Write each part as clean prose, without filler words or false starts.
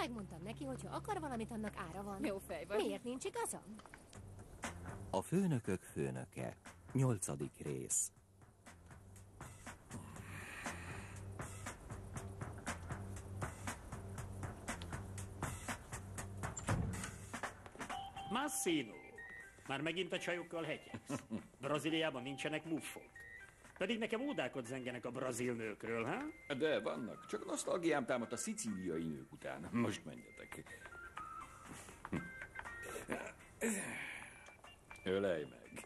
Megmondtam neki, hogy ha akar valamit, annak ára van. Jó fej vagy. Miért nincs igazam? A főnökök főnöke. 8. rész. Massino, már megint a csajokkal hegyeksz. Brazíliában nincsenek muffok. Pedig nekem ódákat zengenek a brazil nőkről, ha? De vannak. Csak nosztalgiám támadt a szicíliai nők után. Most menjetek. Ölelj meg.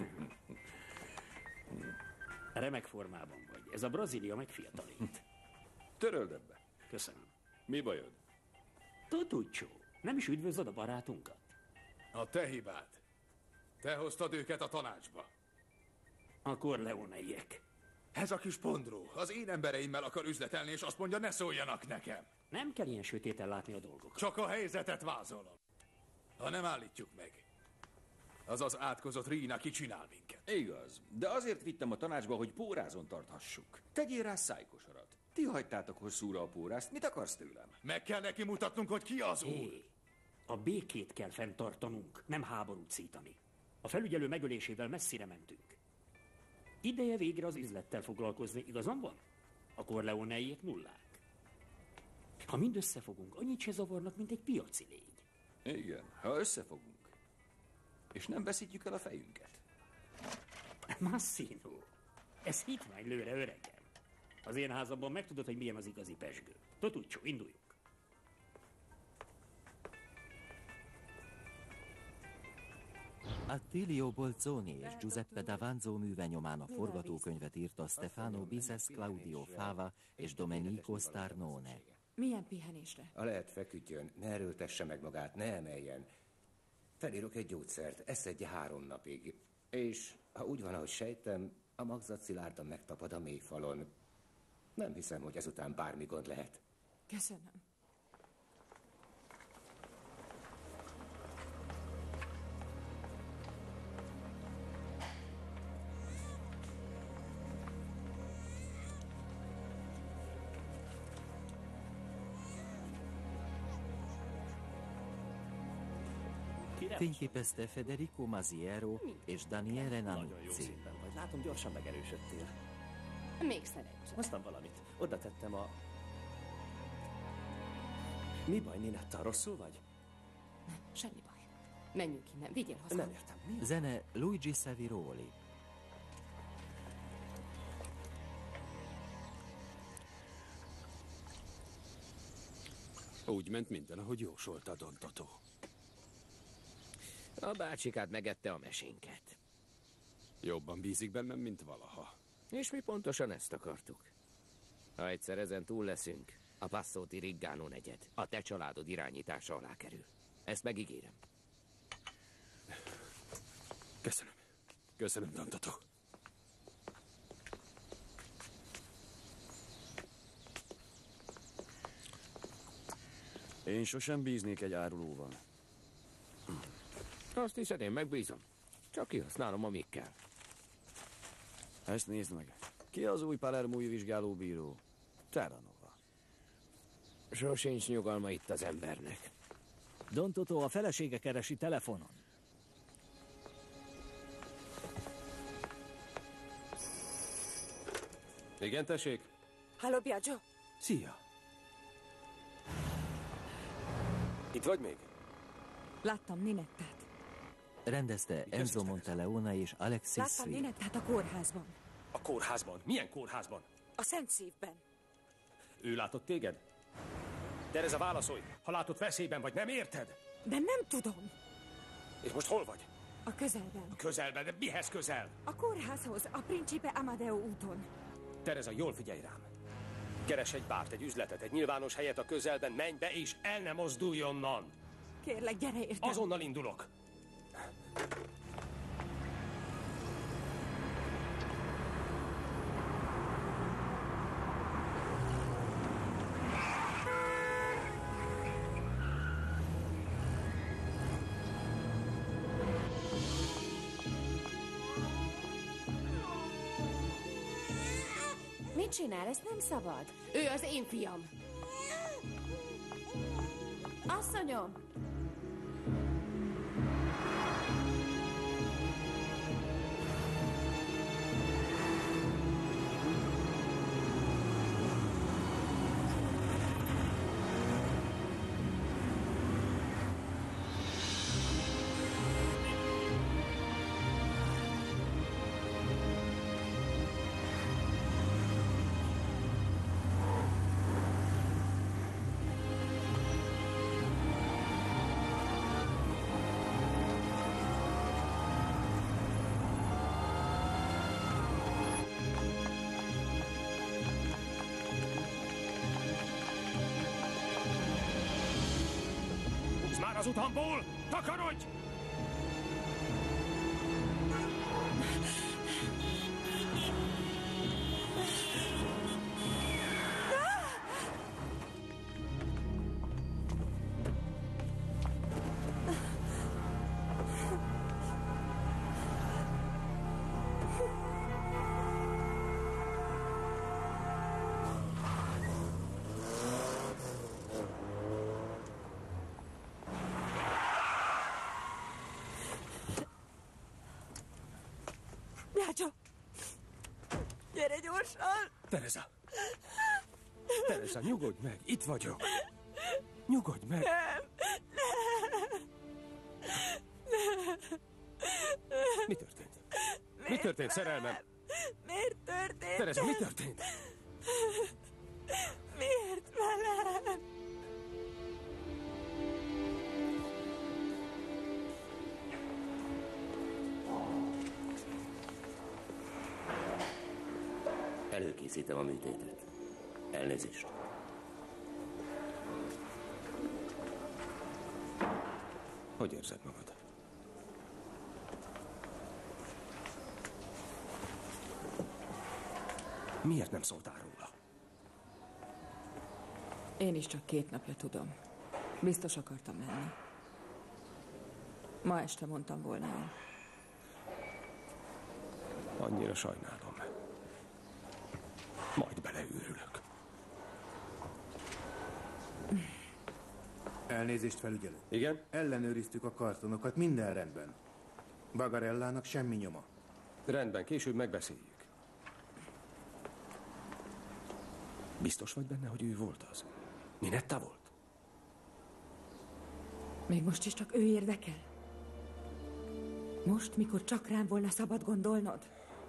Remek formában vagy. Ez a Brazília megfiatalít. Töröld ebbe. Köszönöm. Mi bajod? Totuccio, nem is üdvözlöd a barátunkat? A te hibád. Te hoztad őket a tanácsba. A Corleoneiek. Ez a kis pondró az én embereimmel akar üzletelni, és azt mondja, ne szóljanak nekem. Nem kell ilyen sötéten látni a dolgokat. Csak a helyzetet vázolom. Ha nem állítjuk meg, az az átkozott Rína kicsinál minket. Igaz, de azért vittem a tanácsba, hogy pórázon tarthassuk. Tegyél rá szájkosarat. Ti hagytátok hosszúra a pórázt, mit akarsz tőlem? Meg kell neki mutatnunk, hogy ki az úr. A békét kell fenntartanunk, nem háborút szítani. A felügyelő megölésével messzire mentünk. Ideje végre az üzlettel foglalkozni, igazam van? A Corleoneiek nullák. Ha mind összefogunk, annyit se zavarnak, mint egy piaci légy. Igen, ha összefogunk. És nem veszítjük el a fejünket. Massino, ez hitványlőre, öregem. Az én házamban megtudod, hogy milyen az igazi pezsgő. Totuccio, induljunk. Attilio Bolzoni és Giuseppe Davanzo műve nyomán a forgatókönyvet írta Stefano Bises, Claudio Fava és Domenico Starnone. Milyen pihenésre? A lehet feküdjön, ne erőltesse meg magát, ne emeljen. Felírok egy gyógyszert, eszedje 3 napig. És ha úgy van, ahogy sejtem, a magzat szilárdan megtapad a mélyfalon. Nem hiszem, hogy ezután bármi gond lehet. Köszönöm. Fényképezte Federico Masiero és Daniele Nanuzzi. Vagy látom, gyorsan megerősödtél. Még szerencsé. Hoztam valamit. Oda tettem a... Mi baj, Ninetta? Rosszul vagy? Nem, semmi baj. Menjünk innen, vigyél haza. Nem értem. Mi? Zene Luigi Saviroli. Úgy ment minden, ahogy jósolta Don Toto. A bácsikát megette a mesénket. Jobban bízik bennem, mint valaha. És mi pontosan ezt akartuk. Ha egyszer ezen túl leszünk, a Passo di Riggano negyed a te családod irányítása alá kerül. Ezt megígérem. Köszönöm. Köszönöm, Don Toto. Én sosem bíznék egy árulóval. Azt hiszed, én megbízom. Csak kihasználom, amíg kell. Ezt nézd meg. Ki az új palermói vizsgálóbíró? Terranova. Sosincs nyugalma itt az embernek. Don Toto a felesége keresi telefonon. Igen, tessék? Halló, Biagio? Szia. Itt vagy még? Láttam Ninettát. Rendezte Enzo Monteleone és Alexis Láttam Sri. Ninettát a kórházban. A kórházban? Milyen kórházban? A Szent Szívben. Ő látott téged? Tereza, válaszolj! Ha látott veszélyben vagy, nem érted? De nem tudom. És most hol vagy? A közelben. A közelben, de mihez közel? A kórházhoz, a Principe Amadeo úton. Tereza, jól figyelj rám. Keres egy bárt, egy üzletet, egy nyilvános helyet a közelben, menj be és el ne mozdulj onnan! Kérlek, gyere értem. Azonnal indulok! Mit csinál? Ezt nem szabad. Ő az én fiam. Asszonyom! Már az utamból! Takarodj! Biagio! Gyere gyorsan! Teresa! Teresa, nyugodj meg! Itt vagyok! Nyugodj meg! Nem! Mi történt? Mi történt, szerelmem? Miért történt? Teresa, mi történt? Miért velem? Előkészítem a műtétet. Elnézést. Hogy érzed magad? Miért nem szóltál róla? Én is csak 2 napja tudom. Biztos akartam menni. Ma este mondtam volna el. Annyira sajnálom. Majd beleőrülök. Elnézést, felügyelő. Igen? Ellenőriztük a kartonokat, minden rendben. Bagarellának semmi nyoma. Rendben, később megbeszéljük. Biztos vagy benne, hogy ő volt az? Ninetta volt? Még most is csak ő érdekel? Most, mikor csak rám volna szabad gondolnod?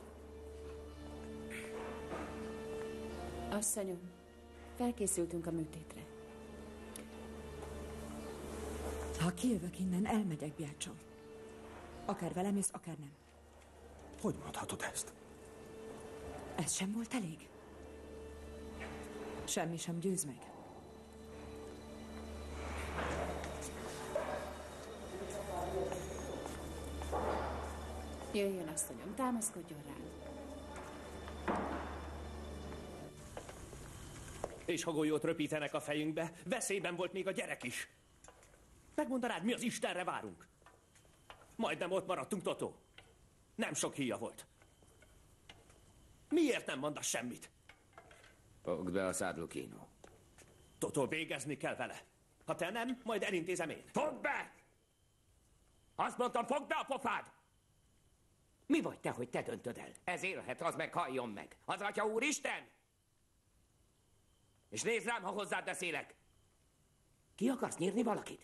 Asszonyom, felkészültünk a műtétre. Ha kijövök innen, elmegyek, Biagio. Akár velem jössz, akár nem. Hogy mondhatod ezt? Ez sem volt elég? Semmi sem győz meg. Jöjjön, asszonyom, támaszkodjon rám. És ha golyót röpítenek a fejünkbe, veszélyben volt még a gyerek is. Megmondanád, mi az Istenre várunk? Majdnem ott maradtunk, Totó. Nem sok híja volt. Miért nem mondasz semmit? Fogd be a Sadlukino. Totó, végezni kell vele. Ha te nem, majd elintézem én. Fogd be! Azt mondtam, fogd be a pofád! Mi vagy te, hogy te döntöd el? Ez élhet, az meg halljon meg. Az Atya Úristen! És nézd rám, ha hozzád beszélek. Ki akarsz nyírni valakit?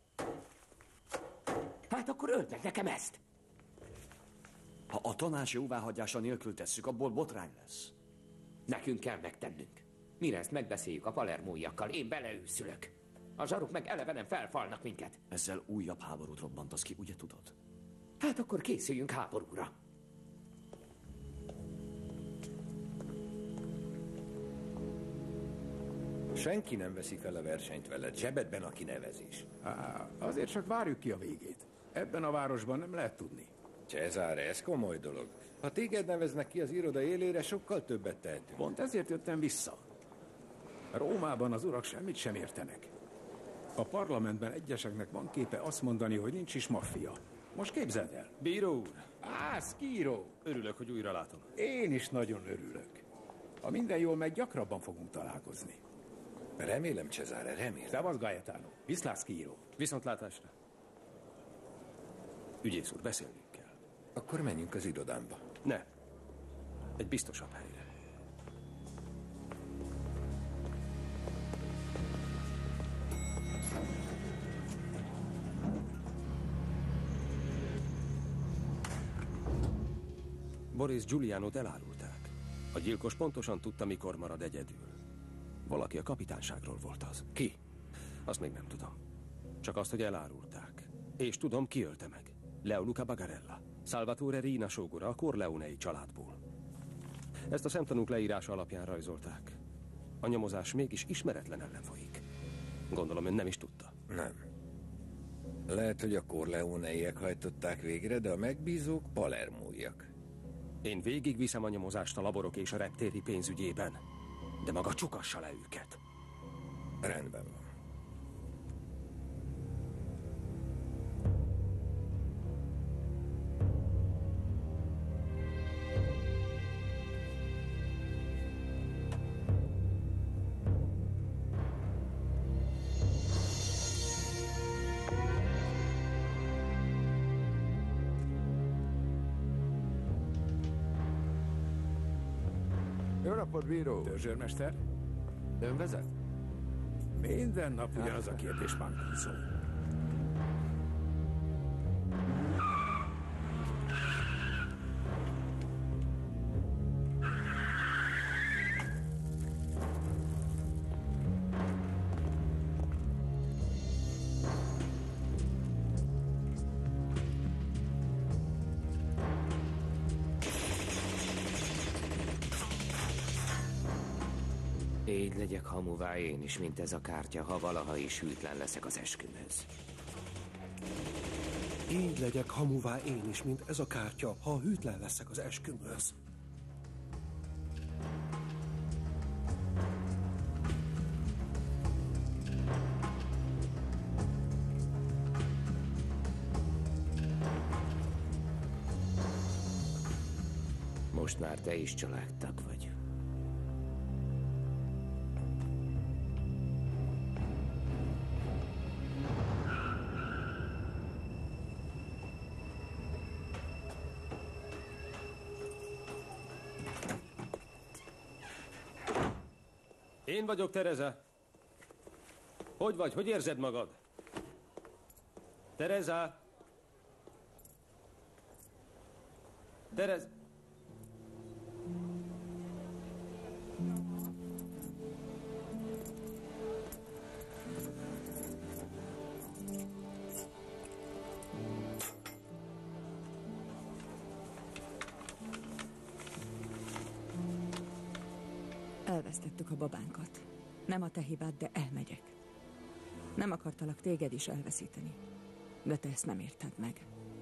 Hát akkor öld meg nekem ezt. Ha a tanács jóváhagyása nélkül tesszük, abból botrány lesz. Nekünk kell megtennünk. Mire ezt megbeszéljük a palermóiakkal, én beleőszülök. A zsaruk meg elevenen felfalnak minket. Ezzel újabb háborút robbantasz ki, ugye tudod? Hát akkor készüljünk háborúra. Senki nem veszi fel a versenyt veled, zsebedben a kinevezés. Azért csak várjuk ki a végét. Ebben a városban nem lehet tudni. Cezár, ez komoly dolog. Ha téged neveznek ki az iroda élére, sokkal többet tehetünk. Pont ezért jöttem vissza. Rómában az urak semmit sem értenek. A parlamentben egyeseknek van képe azt mondani, hogy nincs is maffia. Most képzeld el. Bíró úr! Skíró! Örülök, hogy újra látom. Én is nagyon örülök. Ha minden jól megy, gyakrabban fogunk találkozni. Remélem, Cesare, remélem. Szavasz, Gaetano. Viszlátsz, kiíró. Viszontlátásra. Ügyész úr, beszélnünk kell. Akkor menjünk az irodámba. Ne. Egy biztosabb helyre. Boris Giulianót elárulták. A gyilkos pontosan tudta, mikor marad egyedül. Valaki a kapitányságról volt az. Ki? Azt még nem tudom. Csak azt, hogy elárulták. És tudom, ki ölte meg. Leoluca Bagarella. Salvatore Riina sógora a Corleonei családból. Ezt a szemtanúk leírása alapján rajzolták. A nyomozás mégis ismeretlen ellen folyik. Gondolom, ön nem is tudta. Nem. Lehet, hogy a Corleoneiek hajtották végre, de a megbízók palermóiak. Én végigviszem a nyomozást a laborok és a reptéri pénzügyében. De maga csukassa le őket. Rendben van. Jó napot, bíró! Törzsőrmester? Ön vezet? Minden nap ugyanaz a kérdés, Mancuso. Így legyek hamuvá én is, mint ez a kártya, ha valaha is hűtlen leszek az eskümhöz. Így legyek hamuvá én is, mint ez a kártya, ha hűtlen leszek az eskümhöz. Most már te is családtag vagy. Én vagyok, Tereza. Hogy vagy? Hogy érzed magad? Tereza? Tereza? Elvesztettük a babánkat. Nem a te hibád, de elmegyek. Nem akartalak téged is elveszíteni. De te ezt nem érted meg.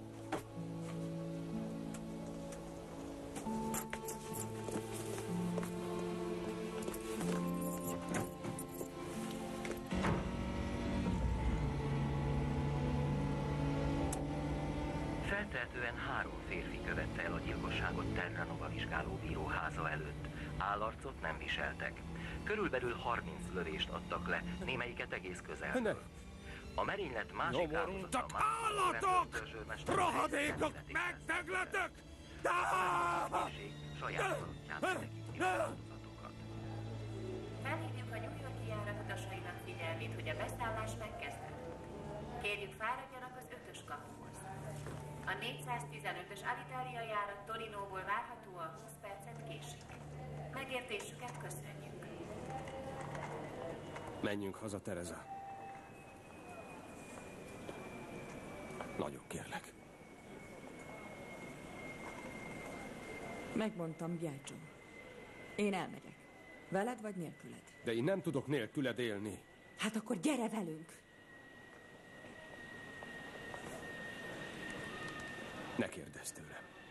Feltehetően 3 férfi követte el a gyilkosságot Terranova vizsgálóbíró háza előtt. Állarcot nem viseltek. Körülbelül 30 lövést adtak le, némelyiket egész közelből. A merénylet másik nyomorultak állatok! Rohadékok! Megdöglötök! Saját alattján tekintjük az áldozatokat. Felhívjuk a New York-i járat utasainak figyelmét, hogy a beszállás megkezdődött. Kérjük, fáradjanak az 5-ös kapuhoz. A 415-ös Alitalia járat Torinóból várhatóan 20 percet késik. Megértésüket köszönjük. Menjünk haza, Tereza. Nagyon kérlek. Megmondtam, Biagio. Én elmegyek. Veled vagy nélküled? De én nem tudok nélküled élni. Hát akkor gyere velünk! Ne kérdezz tőlem.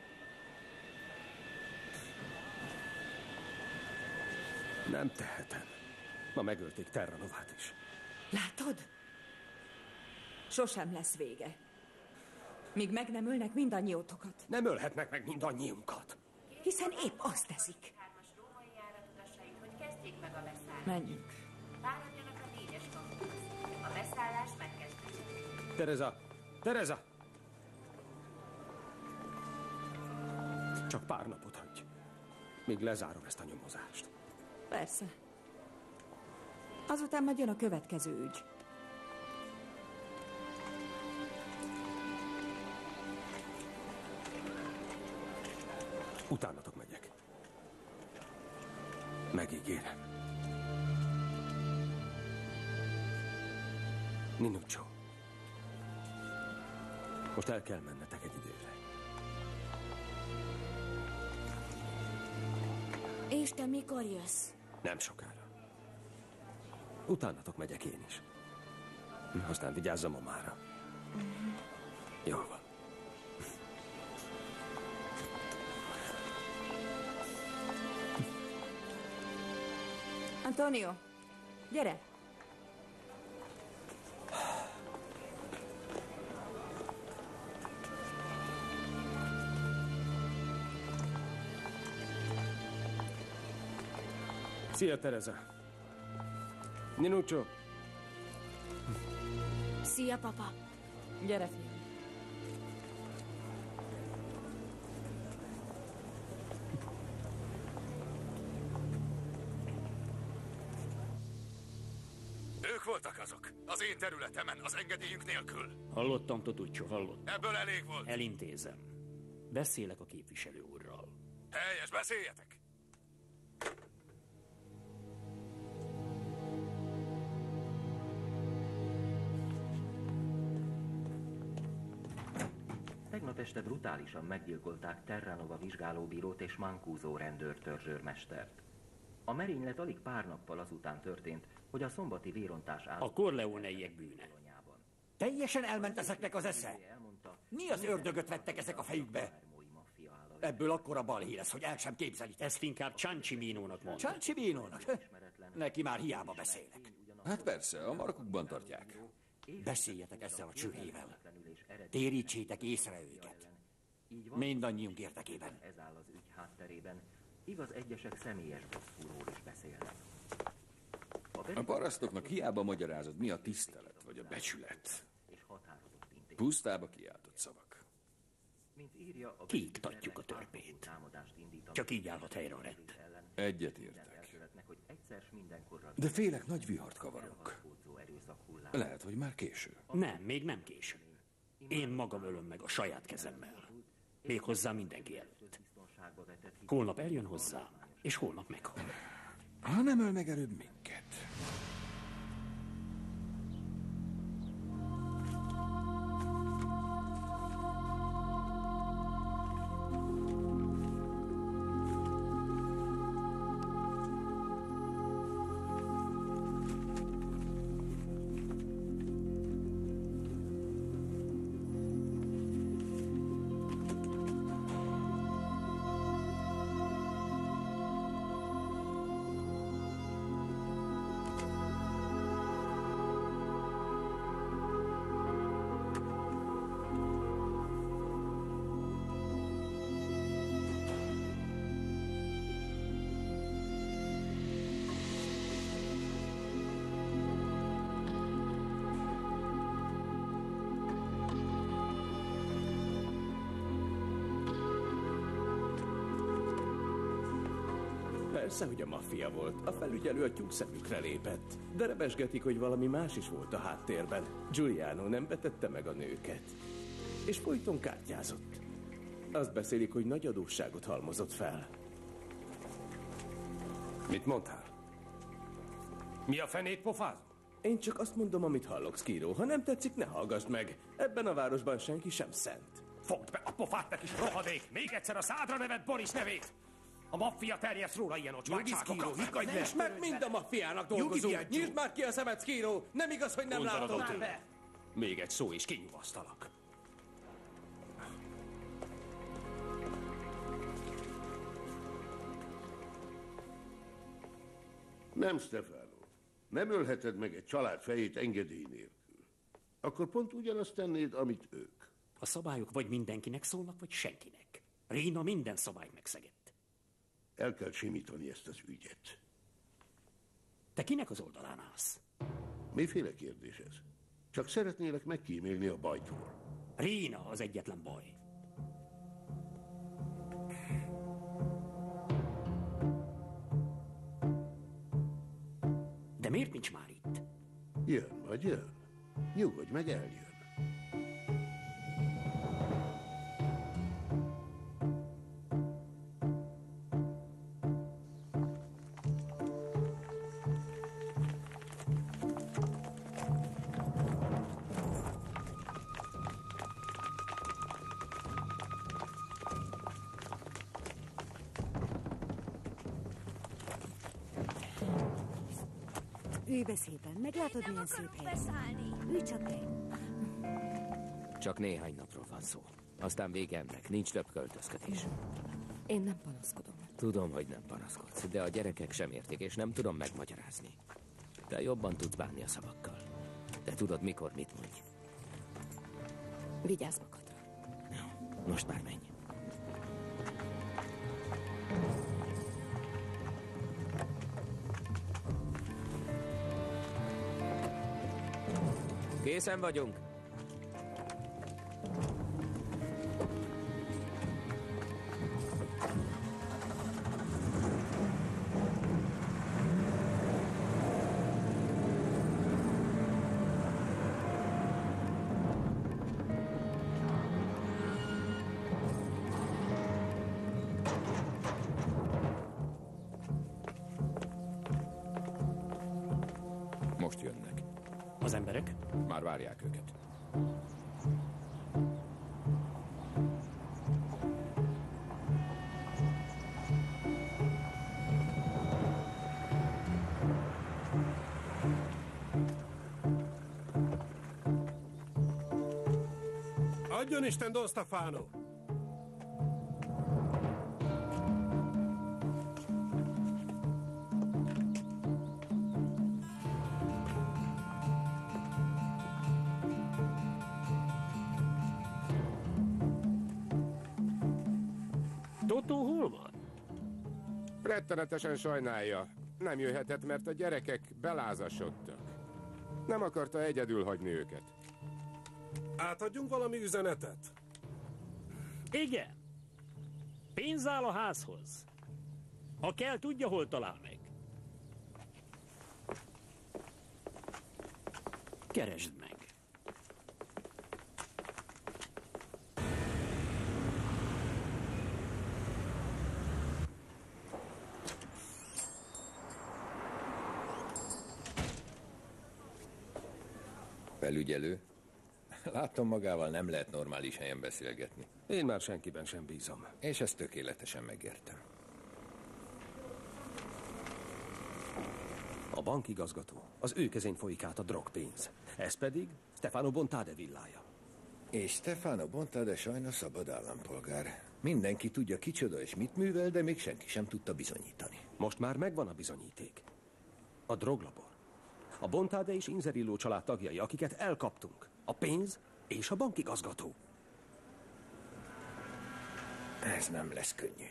Nem tehetem. Ma megölték Terranovát is. Látod? Sosem lesz vége. Míg meg nem ölnek mindannyiótokat. Nem ölhetnek meg mindannyiunkat. Hiszen épp azt teszik. Római járat utasait, hogy kezdjék meg a beszállást. Menjünk. Fáradjanak Teresa! Teresa! Csak pár napot hagyj, míg lezárom ezt a nyomozást. Persze. Azután majd jön a következő ügy. Utánatok megyek. Megígérem. Minuccio. Most el kell mennetek egy időre. És te mikor jössz? Nem sokára. Utánatok megyek én is. Aztán vigyázz a mamára. Jól van. Antonio, gyere! Szia, Teresa. Minuccio. Szia, papa. Gyere, fiam. Ők voltak azok. Az én területemen, az engedélyünk nélkül. Hallottam, Totuccio, hallottam. Ebből elég volt. Elintézem. Beszélek a képviselő úrral. Helyes, beszéljetek! Tegnap este brutálisan meggyilkolták Terranova vizsgálóbírót és Mancuso rendőrtörzsőrmestert. A merénylet alig pár nappal azután történt, hogy a szombati vérontás A Corleoneiek bűne. Teljesen elment ezeknek az esze. Mi az ördögöt vettek ezek a fejükbe? Ebből akkora balhé lesz, hogy el sem képzelitek. Ezt inkább Ciancimino-nak mond. Ciancimino-nak? Neki már hiába beszélek. Hát persze, a markukban tartják. Beszéljetek ezzel a csőhével. Térítsétek észre őket. Mindannyiunk érdekében. Ez áll az ügy hátterében. Igaz, egyesek személyes bosszúról is beszélnek. A parasztoknak hiába magyarázod, mi a tisztelet vagy a becsület. Pusztába kiáltott szavak. Kiiktatjuk a törpét. Csak így állhat helyre a rend. Egyetértek. De félek, nagy vihart kavarok. Lehet, hogy már késő. Nem, még nem késő. Én magam ölöm meg a saját kezemmel. Méghozzá mindenki előtt. Holnap eljön hozzám, és holnap meghal. Ha nem öl meg előbb minket. Persze, hogy a maffia volt. A felügyelő a tyúkszemükre lépett. De rebesgetik, hogy valami más is volt a háttérben. Giuliano nem vetette meg a nőket. És folyton kártyázott. Azt beszélik, hogy nagy adósságot halmozott fel. Mit mondtál? Mi a fenét pofázol? Én csak azt mondom, amit hallok, Skiro. Ha nem tetszik, ne hallgassd meg. Ebben a városban senki sem szent. Fogd be a pofát, te kis rohadék! Még egyszer a szádra neved Boris nevét! A maffia terjeszt róla ilyen ocsmácságokat. És meg mind a maffiának dolgozunk. Nyisd már ki a szemed, Skiro! Nem igaz, hogy nem látod. Még egy szó is kinyugasztalak. Nem, Stefano. Nem ölheted meg egy család fejét engedély nélkül. Akkor pont ugyanazt tennéd, amit ők. A szabályok vagy mindenkinek szólnak, vagy senkinek. Réna minden szabályt megszegett. El kell simítani ezt az ügyet. Te kinek az oldalán állsz? Miféle kérdés ez? Csak szeretnélek megkímélni a bajtól. Rína az egyetlen baj. De miért nincs már itt? Jön, vagy jön. Nyugodj meg, eljön. Ülj be szépen, meglátod, milyen szép hely. Ülj csak be. Csak néhány napról van szó. Aztán vége ennek, nincs több költözködés. Én nem panaszkodom. Tudom, hogy nem panaszkodsz, de a gyerekek sem értik, és nem tudom megmagyarázni. Te jobban tudsz bánni a szavakkal. De tudod, mikor mit mondj. Vigyázz magadra. Most már menj. Készen vagyunk. Most jönnek. Az emberek? Már várják őket. Adjon Isten, Don Stefano! Totó hol van? Rettenetesen sajnálja. Nem jöhetett, mert a gyerekek belázasodtak. Nem akarta egyedül hagyni őket. Átadjunk valami üzenetet? Igen. Pénz áll a házhoz. Ha kell, tudja, hol talál meg. Keresd meg. Felügyelő? Látom, magával nem lehet normális helyen beszélgetni. Én már senkiben sem bízom. És ezt tökéletesen megértem. A bankigazgató. Az ő kezén folyik át a drogpénz. Ez pedig Stefano Bontade villája. És Stefano Bontade sajnos szabad állampolgár. Mindenki tudja, kicsoda és mit művel, de még senki sem tudta bizonyítani. Most már megvan a bizonyíték. A droglabor. A Bontade és Inzerillo család tagjai, akiket elkaptunk. A pénz és a bankigazgató. Ez nem lesz könnyű.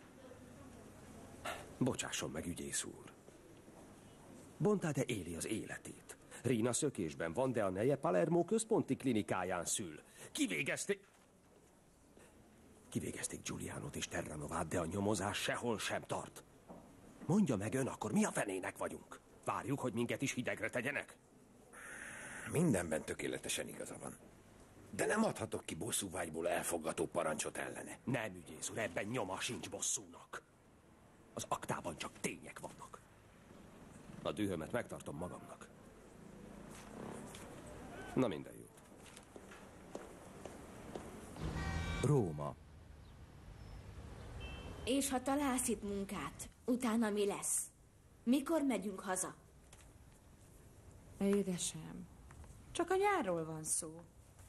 Bocsásson meg, ügyész úr. Bontade éli az életét. Rína szökésben van, de a neje Palermo központi klinikáján szül. Kivégezték Giulianót és Terranovát, de a nyomozás sehol sem tart. Mondja meg ön, akkor mi a fenének vagyunk? Várjuk, hogy minket is hidegre tegyenek? Mindenben tökéletesen igaza van. De nem adhatok ki bosszúvágyból elfogató parancsot ellene. Nem, ügyész úr, ebben nyoma sincs bosszúnak. Az aktában csak tények vannak. A dühömet megtartom magamnak. Na, minden jót. Róma. És ha találsz itt munkát, utána mi lesz? Mikor megyünk haza? Édesem, csak a nyárról van szó.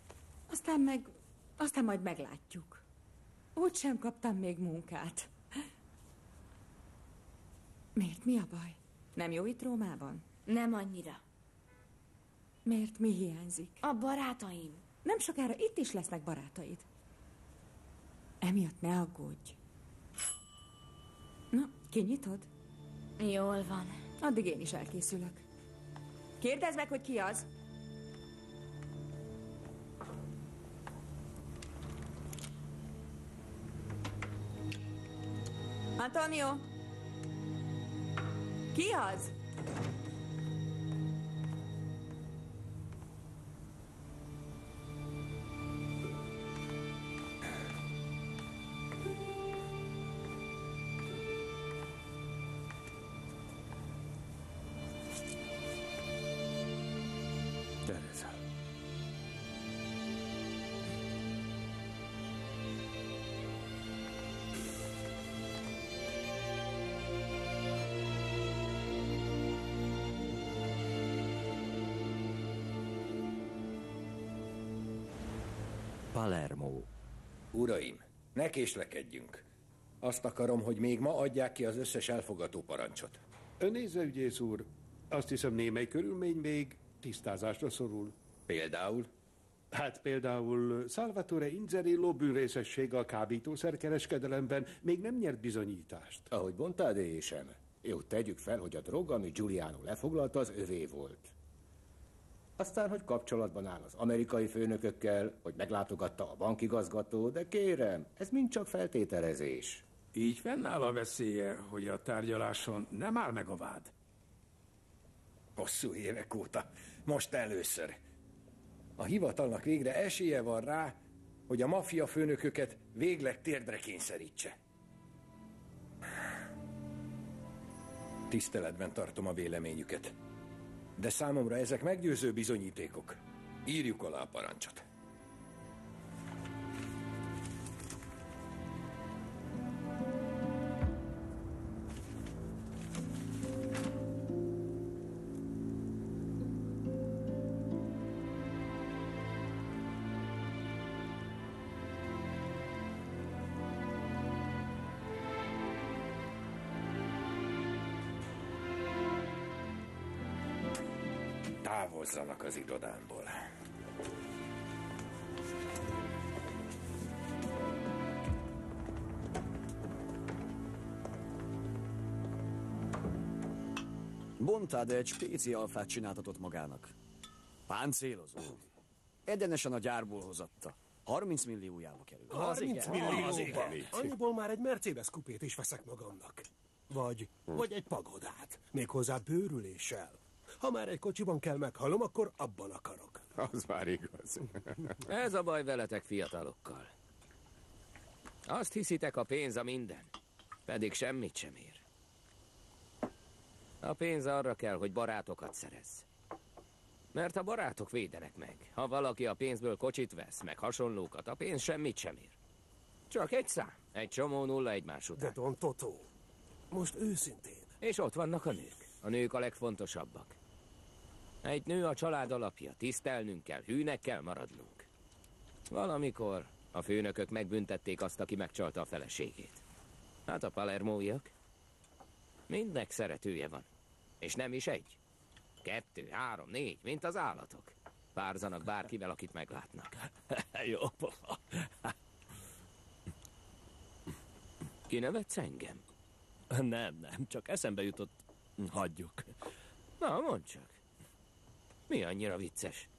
Aztán majd meglátjuk. Úgy sem kaptam még munkát. Miért? Mi a baj? Nem jó itt Rómában? Nem annyira. Miért? Mi hiányzik? A barátaim. Nem sokára itt is lesznek barátaid. Emiatt ne aggódj. Na, kinyitod? Jól van. Addig én is elkészülök. Kérdezd meg, hogy ki az? Antonio? Ki az? Teresa. Palermo. Uraim, ne késlekedjünk. Azt akarom, hogy még ma adják ki az összes elfogató parancsot. Nézze, ügyész úr, azt hiszem némely körülmény még tisztázásra szorul. Például? Hát például Salvatore Inzerillo bűnrészessége a kábítószerkereskedelemben még nem nyert bizonyítást. Ahogy mondtad, sem. Jó, tegyük fel, hogy a drog, ami Giuliano lefoglalta, az övé volt. Aztán, hogy kapcsolatban áll az amerikai főnökökkel, hogy meglátogatta a bankigazgató, de kérem, ez mind csak feltételezés. Így fennáll a veszélye, hogy a tárgyaláson nem áll meg a vád. Hosszú évek óta. Most először. A hivatalnak végre esélye van rá, hogy a maffia főnököket végleg térdre kényszerítse. Tiszteletben tartom a véleményüket. De számomra ezek meggyőző bizonyítékok. Írjuk alá a parancsot. Távozzanak az irodámból. Bontade egy speciálfát csináltatott magának. Páncélozó. Egyenesen a gyárból hozatta. 30 milliójába kerül. 30 millióba? Annyiból már egy Mercedes kupét is veszek magamnak. Vagy egy pagodát. Méghozzá bőrüléssel. Ha már egy kocsiban kell meghalom, akkor abban akarok. Az már igaz. Ez a baj veletek fiatalokkal. Azt hiszitek, a pénz a minden, pedig semmit sem ér. A pénz arra kell, hogy barátokat szerezz. Mert a barátok védenek meg. Ha valaki a pénzből kocsit vesz, meg hasonlókat, a pénz semmit sem ér. Csak egy szám, egy csomó nulla egymás után. De Don Toto, most őszintén. És ott vannak a nők. A nők a legfontosabbak. Egy nő a család alapja, tisztelnünk kell, hűnek kell maradnunk. Valamikor a főnökök megbüntették azt, aki megcsalta a feleségét. Hát a palermóiak. Mindnek szeretője van. És nem is egy. 2, 3, 4, mint az állatok. Párzanak bárkivel, akit meglátnak. Jó pofa. Kinevetsz engem? Nem, csak eszembe jutott. Hagyjuk. Na, mondd csak. Mi annyira vicces?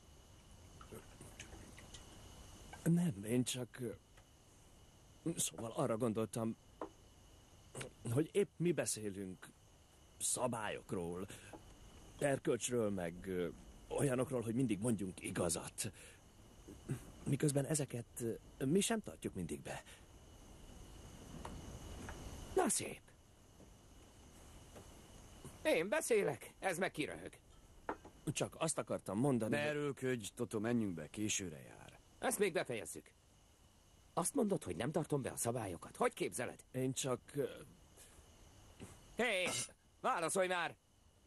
Nem, én csak... Szóval arra gondoltam, hogy épp mi beszélünk szabályokról, erkölcsről, meg olyanokról, hogy mindig mondjunk igazat. Miközben ezeket mi sem tartjuk mindig be. Na szép. Én beszélek, ez meg kiröhög. Csak azt akartam mondani... Ne erőlködj, Toto, menjünk be, későre jár. Ezt még befejezzük. Azt mondod, hogy nem tartom be a szabályokat. Hogy képzeled? Én csak... Hé, válaszolj már!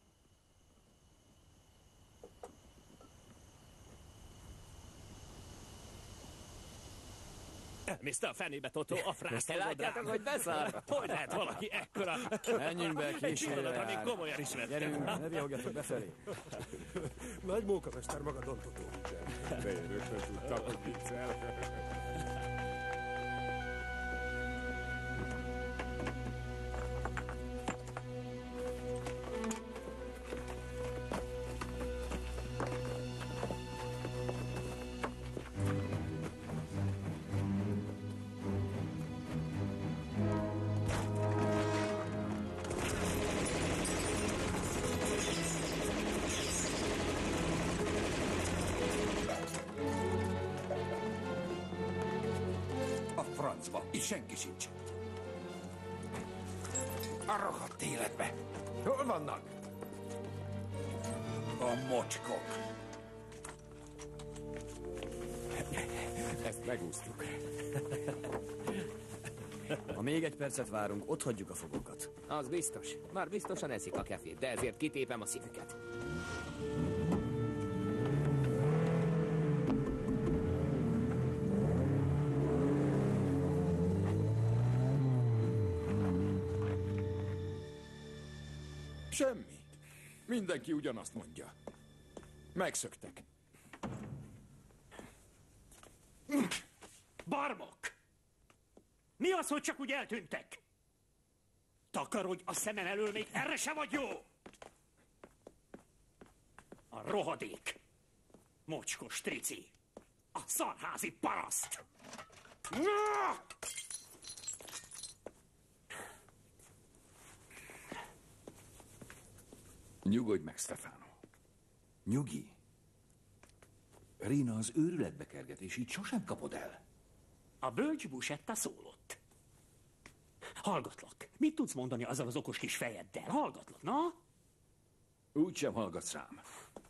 Elmészte a fenébe, Toto, a frász. Te látjátok, hogy beszáll? Hogy lehet valaki ekkora? Menjünk be, későre jár. Még komolyan is vett. Gyerünk, ne vihogjatok befelé. Nagy mókamester maga, Don Toto. De én rögtön tudtam, hogy viccel. francba? Itt senki sincs. A rohadt életbe. Hol vannak? A mocskok. Ezt megúsztuk. Ha még egy percet várunk, ott hagyjuk a fogokat. Az biztos. Már biztosan eszik a kefét, de ezért kitépem a szívüket. Semmi. Mindenki ugyanazt mondja. Megszöktek. Barmok! Mi az, hogy csak úgy eltűntek? Takarodj a szemem elől, még erre se vagy jó! A rohadék! Mocskos trici! A szarházi paraszt! Nyugodj meg, Stefano. Nyugi. Rina az őrületbe kerget, és így sosem kapod el. A bölcs Busetta szólott. Hallgatlak. Mit tudsz mondani azzal az okos kis fejeddel? Hallgatlak, na? Úgy sem hallgatsz rám.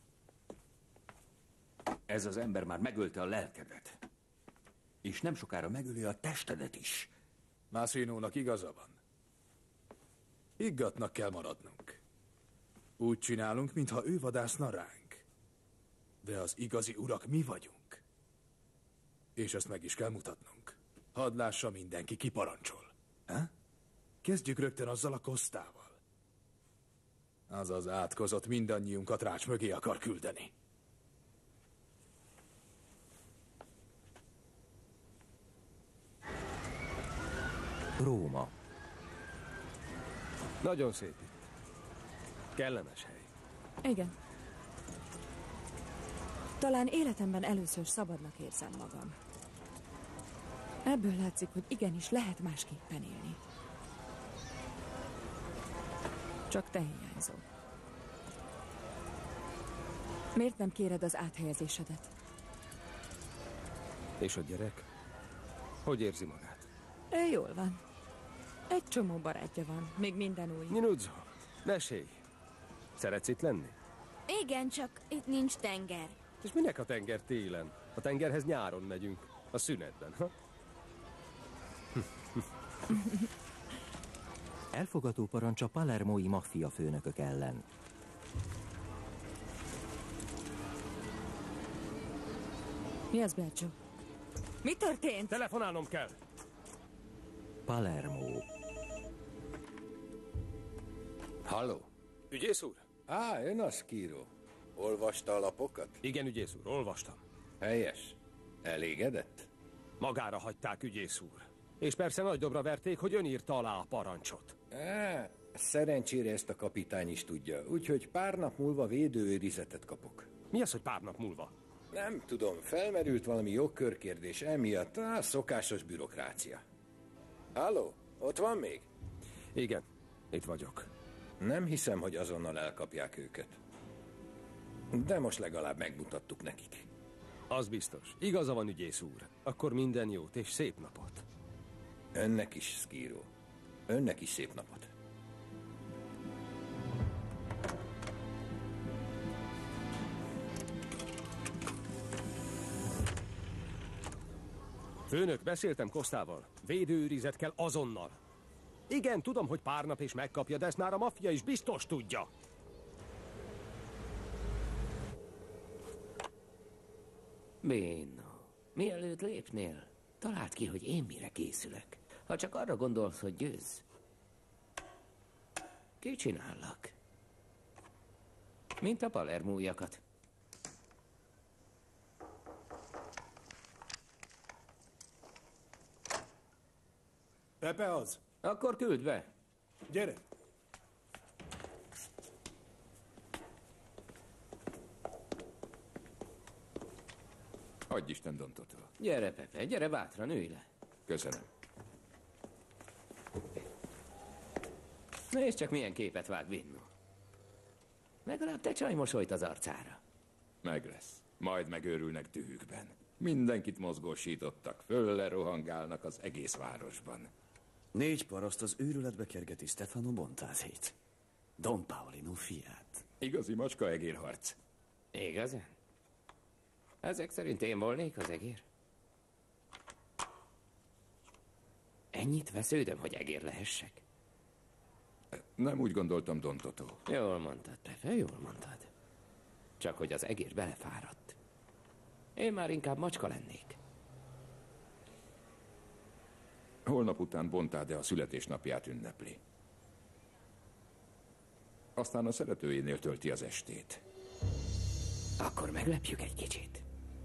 Ez az ember már megölte a lelkedet. És nem sokára megöli a testedet is. Massinónak igaza van. Higgadtnak kell maradnunk. Úgy csinálunk, mintha ő vadászna ránk. De az igazi urak mi vagyunk. És ezt meg is kell mutatnunk. Hadd lássa mindenki, ki parancsol. Ha? Kezdjük rögtön azzal a Costával. Az az átkozott mindannyiunkat rács mögé akar küldeni. Róma. Nagyon szép itt. Kellemes hely. Igen. Talán életemben először szabadnak érzem magam. Ebből látszik, hogy igenis lehet másképpen élni. Csak te hiányzol. Miért nem kéred az áthelyezésedet? És a gyerek? Hogy érzi magát? Jól van. Egy csomó barátja van, még minden új. Nyinudzo, mesélj. Szeretsz itt lenni? Igen, csak itt nincs tenger. És minek a tenger télen? A tengerhez nyáron megyünk. A szünetben, ha? Elfogató parancs a palermói maffia főnökök ellen. Mi az, Belcsó? Mi történt? Telefonálnom kell. Palermo. Halló? Ügyész úr? Ön az, Kíró. Olvasta a lapokat? Igen, ügyész úr, olvastam. Helyes. Elégedett? Magára hagyták, ügyész úr. És persze nagy dobra verték, hogy ön írta alá a parancsot. Szerencsére ezt a kapitány is tudja, úgyhogy pár nap múlva védőőrizetet kapok. Mi az, hogy pár nap múlva? Nem tudom, felmerült valami jogkörkérdés emiatt, szokásos bürokrácia. Halló, ott van még? Igen, itt vagyok. Nem hiszem, hogy azonnal elkapják őket. De most legalább megmutattuk nekik. Az biztos. Igaza van, ügyész úr. Akkor minden jót és szép napot. Önnek is, Skiro. Önnek is szép napot. Főnök, beszéltem Costával. Védőőrizet kell azonnal. Igen, tudom, hogy pár nap és megkapja, de ezt már a maffia is biztos tudja. Béno, mielőtt lépnél, találd ki, hogy én mire készülök. Ha csak arra gondolsz, hogy győzz. Kicsinállak. Mint a palermóiakat. Pepe az? Akkor küld be. Gyere. Adj Isten, Don Toto. Gyere, Pepe, gyere bátran, ülj le. Köszönöm. Nézd csak, milyen képet vág Vinno. Legalább te csajmosolyt az arcára. Meg lesz. Majd megőrülnek dühükben. Mindenkit mozgósítottak, fölle rohangálnak az egész városban. 4 paraszt az őrületbe kergeti Stefano Bontázét, Don Paolino fiát. Igazi macska-egérharc. Igazán? Ezek szerint én volnék az egér? Ennyit vesződöm, hogy egér lehessek? Nem úgy gondoltam, Don Toto. Jól mondtad, Pepe, jól mondtad. Csak hogy az egér belefáradt. Én már inkább macska lennék. Holnap után Bontáde a születésnapját ünnepli. Aztán a szeretőjénél tölti az estét. Akkor meglepjük egy kicsit.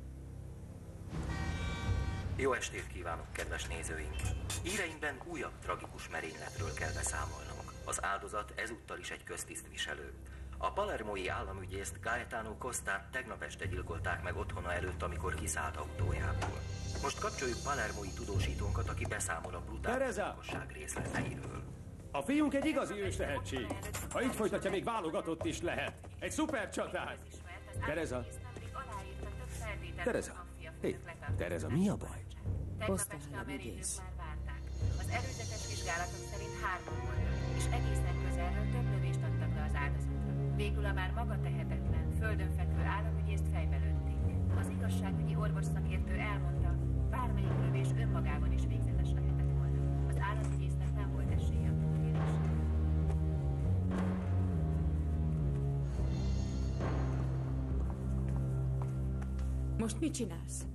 Jó estét kívánok, kedves nézőink! Híreinkben újabb tragikus merényletről kell beszámolnunk. Az áldozat ezúttal is egy köztisztviselő. A palermói államügyészt Gaetano Costát tegnap este gyilkolták meg otthona előtt, amikor kiszállt autójából. Most kapcsoljuk palermói tudósítónkat, aki beszámol a brutális gyilkosság részleteiről. A fiunk egy igazi őstehetség. Ha így folytatja, még válogatott is lehet. Egy szuper csatár! Tereza! Tereza! Hé, Tereza, mi a baj? Tegnap este a merénylők már várták. Az előzetes vizsgálatok szerint 3 voltak, és egészen közelről több lövést adtak le az áldozatra. Végül a már maga tehetetlen, földön fekvő államügyészt fejbe lőtték. Az igazságügyi orvosszakértő elmondta, bármelyik lövés önmagában is végzetes lehetett volna. Az államügyésznek nem volt esélye a túlélésre. Most mit csinálsz?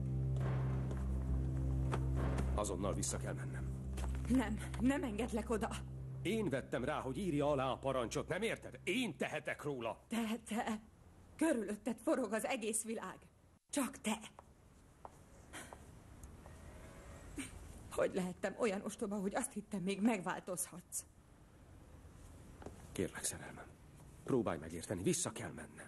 Azonnal vissza kell mennem. Nem engedlek oda. Én vettem rá, hogy írja alá a parancsot, nem érted? Én tehetek róla. Te. Körülötted forog az egész világ. Csak te. Hogy lehettem olyan ostoba, hogy azt hittem, még megváltozhatsz? Kérlek, szerelmem. Próbálj megérteni, vissza kell mennem.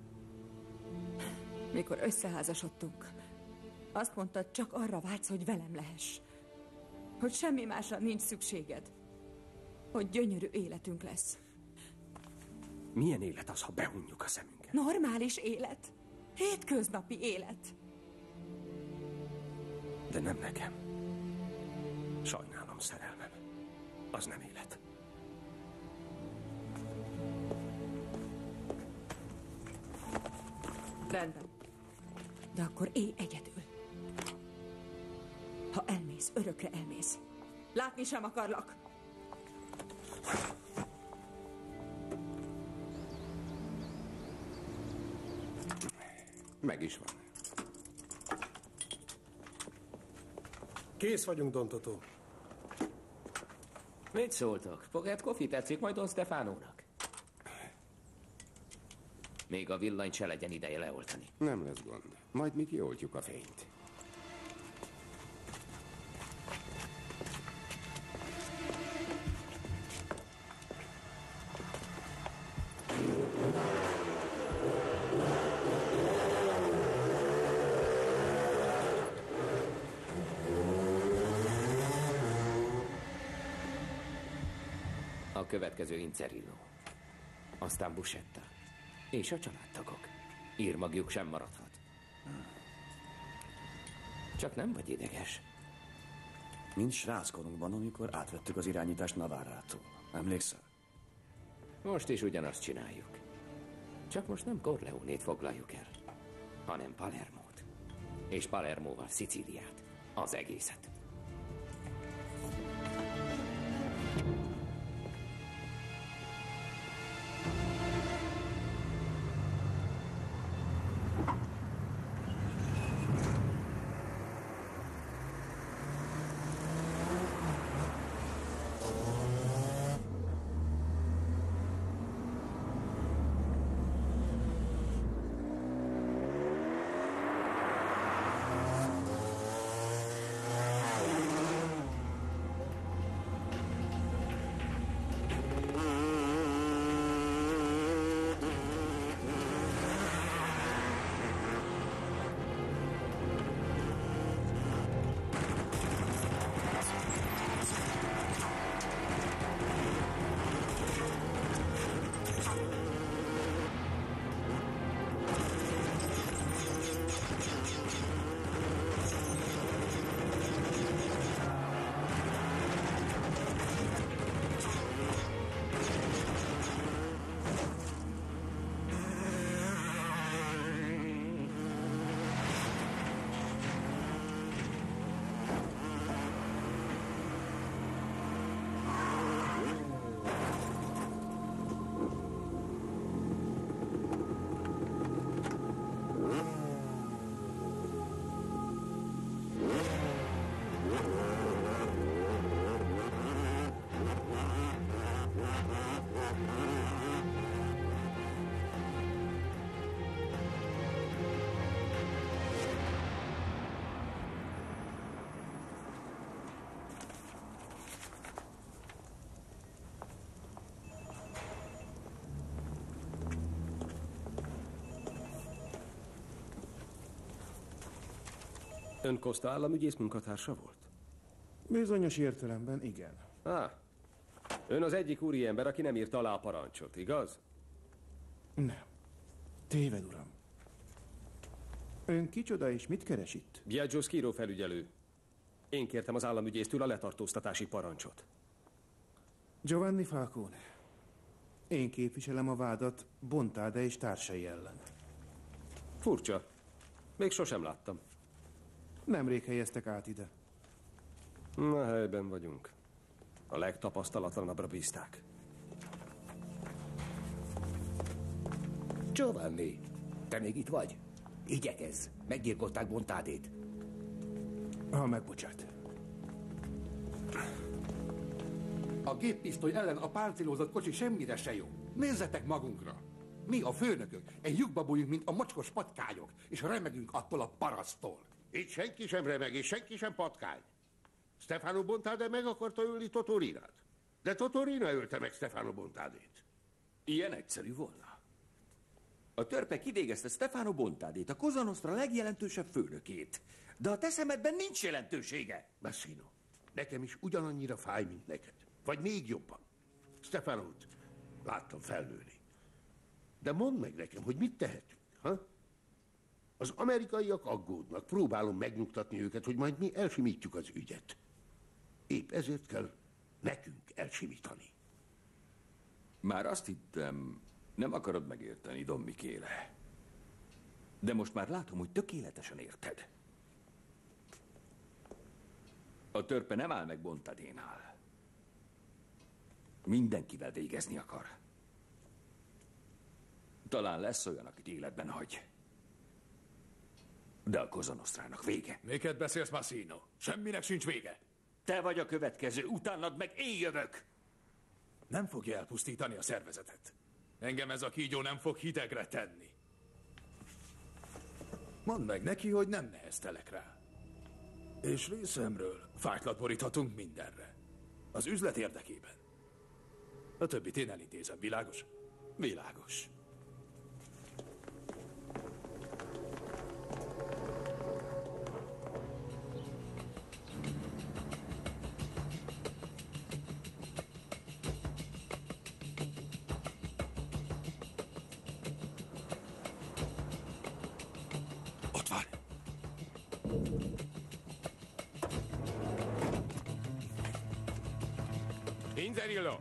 Mikor összeházasodtunk, azt mondtad, csak arra vágysz, hogy velem lehess. Hogy semmi másra nincs szükséged. Hogy gyönyörű életünk lesz. Milyen élet az, ha behunjuk a szemünket? Normális élet. Hétköznapi élet. De nem nekem. Sajnálom, szerelmem. Az nem élet. Rendben. De akkor élj egyedül. Ha elmész, örökre elmész. Látni sem akarlak. Meg is van. Kész vagyunk, Don Toto. Mit szóltok? Fogett Kofi tetszik majd Don Stefánónak? Még a villanyt se legyen ideje leoltani. Nem lesz gond. Majd mi kioltjuk a fényt. A következő Incerillo. Aztán Buscetta. És a családtagok. Írmagjuk sem maradhat. Csak nem vagy ideges. Mint sráckorunkban, amikor átvettük az irányítást Navarrától. Emlékszel? Most is ugyanazt csináljuk. Csak most nem Corleonét foglaljuk el, hanem Palermót. És Palermóval Szicíliát. Az egészet. Ön Costa államügyész munkatársa volt? Bizonyos értelemben igen. Ön az egyik úriember, aki nem írta alá a parancsot, igaz? Nem. Téved, uram. Ön kicsoda és mit keres itt? Biagio Schiro felügyelő. Én kértem az államügyésztől a letartóztatási parancsot. Giovanni Falcone. Én képviselem a vádat Bontáde és társai ellen. Furcsa. Még sosem láttam. Nemrég helyeztek át ide. Na, helyben vagyunk. A legtapasztalatlanabbra bízták. Giovanni, te még itt vagy? Igyekezz, meggyilkolták Bontádét. Ha megbocsát. A géppisztoly ellen a páncélozott kocsi semmire se jó. Nézzetek magunkra! Mi a főnökök, egy lyukba bújunk, mint a mocskos patkányok, és remegünk attól a parasztól. Itt senki sem remeg, és senki sem patkány. Stefano Bontade meg akarta ölni Totorinát. De Totorina ölte meg Stefano Bontádét. Ilyen egyszerű volna. A törpe kivégezte Stefano Bontádét, a Cosa Nostra legjelentősebb főnökét. De a te szemedben nincs jelentősége. Massino, nekem is ugyanannyira fáj, mint neked. Vagy még jobban. Stefanót láttam felnőni. De mondd meg nekem, hogy mit tehetünk, ha? Az amerikaiak aggódnak, próbálom megnyugtatni őket, hogy majd mi elsimítjuk az ügyet. Épp ezért kell nekünk elsimítani. Már azt hittem, nem akarod megérteni, Don Michele. De most már látom, hogy tökéletesen érted. A törpe nem áll meg Bontadénál. Mindenkivel végezni akar. Talán lesz olyan, akit életben hagy. De a Cosa Nostrának vége. Miket beszélsz, Massino? Semminek sincs vége. Te vagy a következő, utánad meg én jövök. Nem fogja elpusztítani a szervezetet. Engem ez a kígyó nem fog hidegre tenni. Mondd meg neki, hogy nem neheztelek rá. És részemről fájtlat boríthatunk mindenre. Az üzlet érdekében. A többit én elintézem, világos? Világos. Ott van. Inzerillo!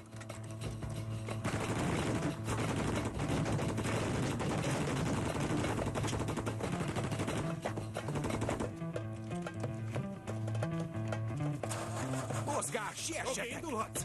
Mozgás, siessetek! Oké, indulhatsz!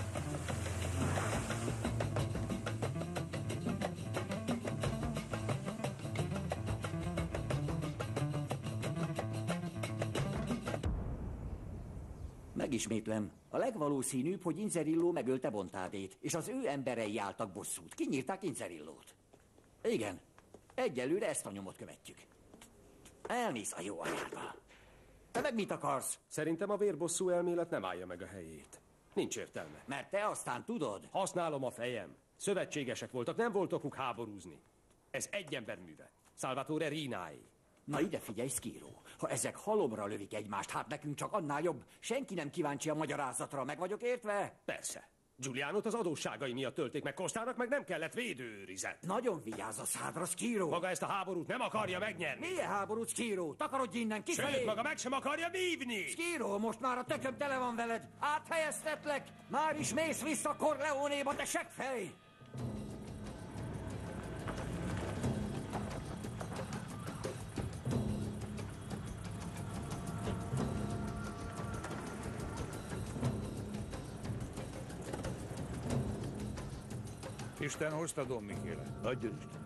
Megismétlem, a legvalószínűbb, hogy Inzerillo megölte Bontádét, és az ő emberei álltak bosszút. Kinyírták Inzerillót. Igen, egyelőre ezt a nyomot követjük. Elmész a jó anyádba. Te meg mit akarsz? Szerintem a vérbosszú elmélet nem állja meg a helyét. Nincs értelme. Mert te aztán tudod. Használom a fejem. Szövetségesek voltak, nem volt okuk háborúzni. Ez egy ember műve. Salvatore Rinai. Na ide figyelj, Schiro. Ha ezek halomra lövik egymást, hát nekünk csak annál jobb. Senki nem kíváncsi a magyarázatra, meg vagyok értve? Persze. Giulianót az adósságai miatt tölték meg, Costának meg nem kellett védőőrizet. Nagyon vigyázz a szádra, Schiro. Maga ezt a háborút nem akarja megnyerni. Milyen háborút, Schiro? Takarodj innen, kifelé! Sőt, maga meg sem akarja vívni! Schiro, most már a tököm tele van veled. Áthelyeztetlek. Már is mész vissza Corleonéba, te seggfej! Isten hozta, Don Michele. Adjon Isten.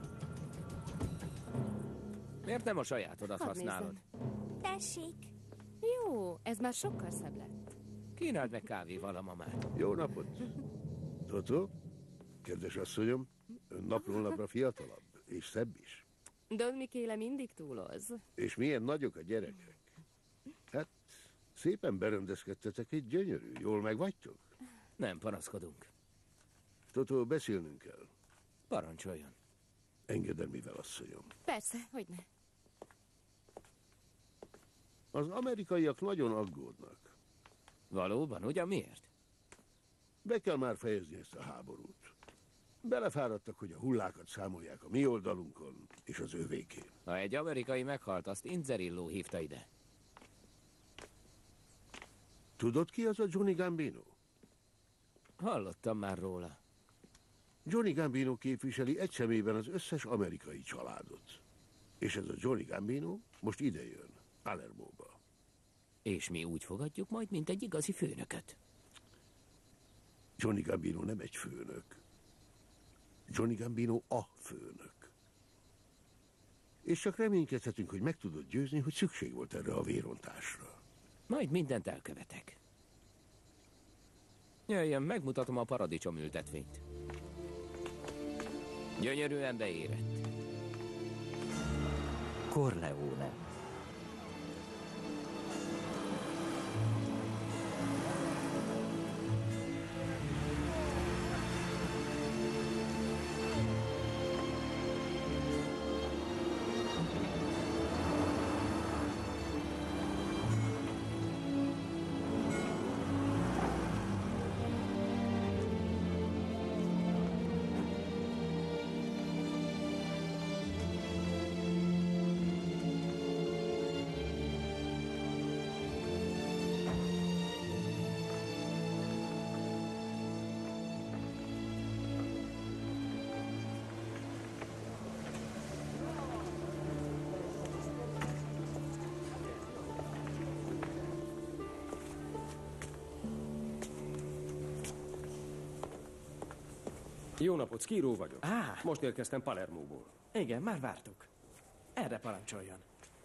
Miért nem a sajátodat Hadd használod? nézzem. Tessék. Jó, ez már sokkal szebb lett. Kínáld meg kávéval a mamát. Jó napot! Toto, kedves asszonyom, ön napról napra fiatalabb, és szebb is. Don Michele mindig túloz. És milyen nagyok a gyerekek. Hát, szépen berendezkedtetek, egy gyönyörű. Jól meg vagytok? Nem panaszkodunk. Toto, beszélnünk kell. Parancsoljon. Engedelmével, asszonyom. Persze, hogyne. Az amerikaiak nagyon aggódnak. Valóban, ugyan miért? Be kell már fejezni ezt a háborút. Belefáradtak, hogy a hullákat számolják a mi oldalunkon és az övékén. Ha egy amerikai meghalt, azt Inzerillo hívta ide. Tudod, ki az a Johnny Gambino? Hallottam már róla. Johnny Gambino képviseli egy személyben az összes amerikai családot. És ez a Johnny Gambino most ide jön, Palermóba. És mi úgy fogadjuk majd, mint egy igazi főnököt. Johnny Gambino nem egy főnök. Johnny Gambino a főnök. És csak reménykedhetünk, hogy meg tudod győzni, hogy szükség volt erre a vérontásra. Majd mindent elkövetek. Jöjjön, megmutatom a paradicsom ültetvényt. Gyönyörűen beérett. Corleone. Jó napot, Skiró vagyok. Most érkeztem Palermóból. Igen, már vártuk. Erre parancsoljon.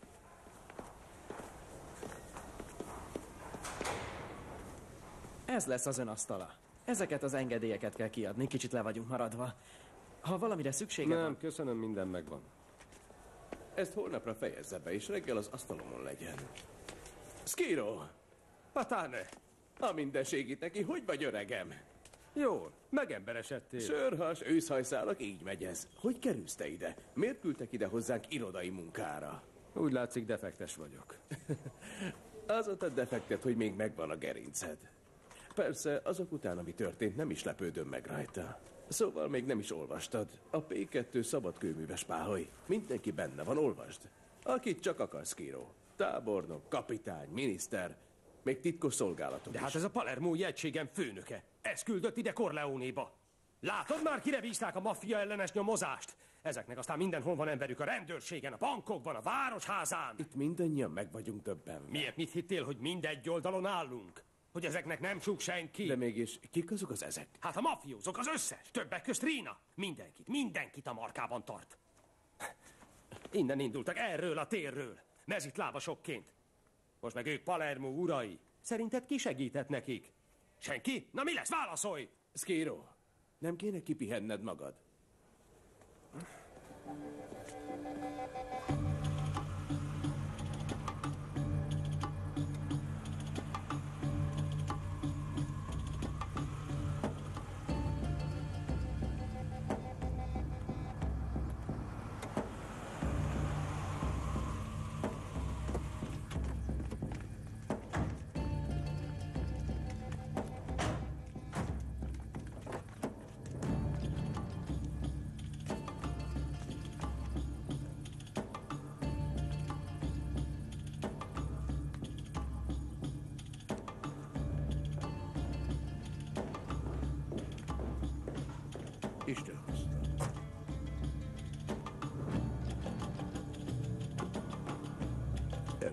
Ez lesz az ön asztala. Ezeket az engedélyeket kell kiadni, kicsit le vagyunk maradva. Ha valamire szüksége van... Nem, köszönöm, minden megvan. Ezt holnapra fejezze be, és reggel az asztalomon legyen. Skiro! Patane! A minden segít neki, hogy vagy, öregem? Jól, megemberesedtél. Sörhas, őszhajszálak, így megy ez. Hogy kerülsz te ide? Miért küldtek ide hozzánk irodai munkára? Úgy látszik, defektes vagyok. Az a te defektet, hogy még megvan a gerinced. Persze, azok után, ami történt, nem is lepődöm meg rajta. Szóval még nem is olvastad. A P2 szabadkőműves páholy. Mindenki benne van, olvasd. Akit csak akarsz, Kíró. Tábornok, kapitány, miniszter, még titkos szolgálatok. De is. hát ez a palermói egységem főnöke. Ez küldött ide Corleonéba. Látod már, kire bízták a maffia ellenes nyomozást? Ezeknek aztán mindenhol van emberük, a rendőrségen, a bankokban, a városházán. Itt mindannyian meg vagyunk többen. Miért mit hittél, hogy mindegy oldalon állunk? Hogy ezeknek nem súg senki? De mégis kik azok az ezek? Hát a mafiózok, az összes, többek közt Rina. Mindenkit a markában tart. Innen indultak, erről a térről, mezitlábasokként. Most meg ők Palermo urai. Szerinted ki segített nekik? Senki? Na mi lesz? Válaszolj! Skiro, nem kéne kipihenned magad? Isten hozta. Erre.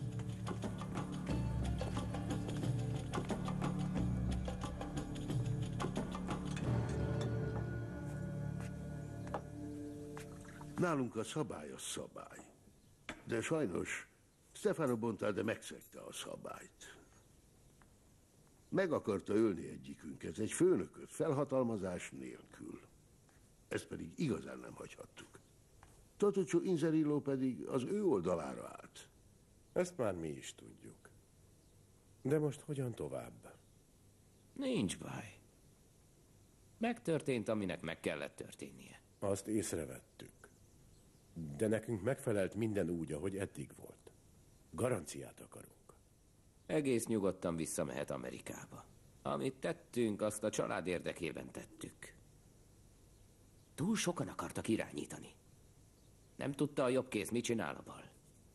Nálunk a szabály a szabály. De sajnos Stefano Bontade megszegte a szabályt. Meg akarta ölni egyikünket, egy főnököt, felhatalmazás nélkül. Ezt pedig igazán nem hagyhattuk. Tatuccio Inzerillo pedig az ő oldalára állt. Ezt már mi is tudjuk. De most hogyan tovább? Nincs baj. Megtörtént, aminek meg kellett történnie. Azt észrevettük. De nekünk megfelelt minden úgy, ahogy eddig volt. Garanciát akarunk. Egész nyugodtan visszamehet Amerikába. Amit tettünk, azt a család érdekében tettük. Túl sokan akartak irányítani. Nem tudta a jobb kéz, mit csinál a bal.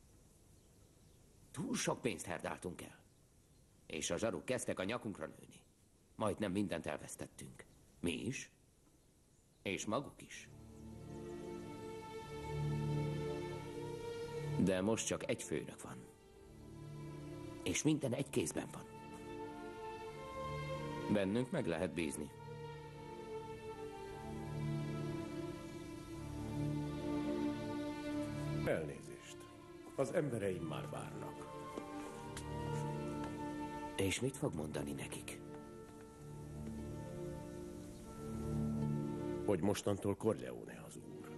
Túl sok pénzt herdáltunk el. És a zsaruk kezdtek a nyakunkra nőni. Majdnem mindent elvesztettünk. Mi is. És maguk is. De most csak egy főnök van. És minden egy kézben van. Bennünk meg lehet bízni. Elnézést. Az embereim már várnak. És mit fog mondani nekik? Hogy mostantól Corleone az úr.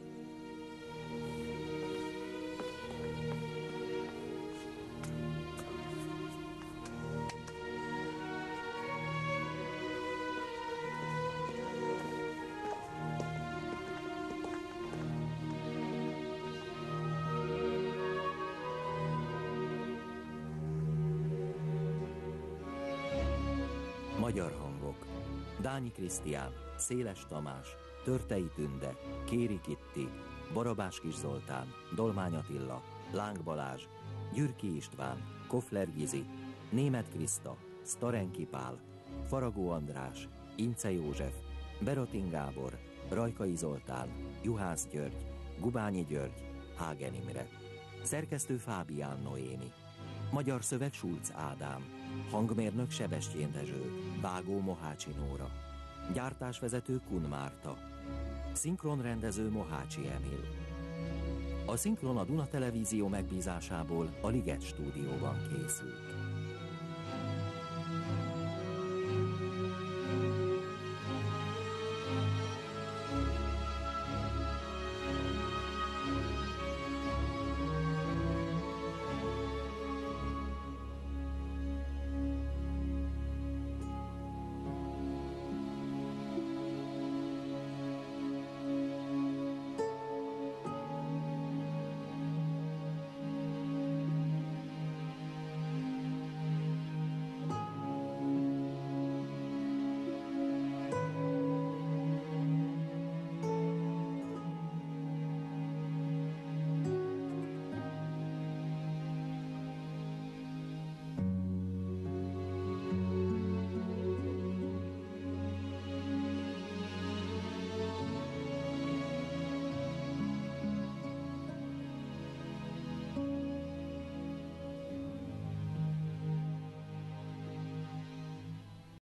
Magyar hangok: Dányi Krisztián, Széles Tamás, Törtei Tünde, Kéri Kitti, Barabás Kis Zoltán, Dolmány Attila, Láng Balázs, Gyürki István, Kofler Gizi, Németh Kriszta, Sztarenki Pál, Faragó András, Ince József, Berotin Gábor, Rajkai Zoltán, Juhász György, Gubányi György, Hágen Imre. Szerkesztő Fábián Noémi. Magyar szöveg Schulz Ádám. Hangmérnök Sebestyén Dezső. Vágó Mohácsi Nóra. Gyártásvezető Kun Márta. Szinkronrendező Mohácsi Emil. A szinkron a Duna Televízió megbízásából a Liget stúdióban készült.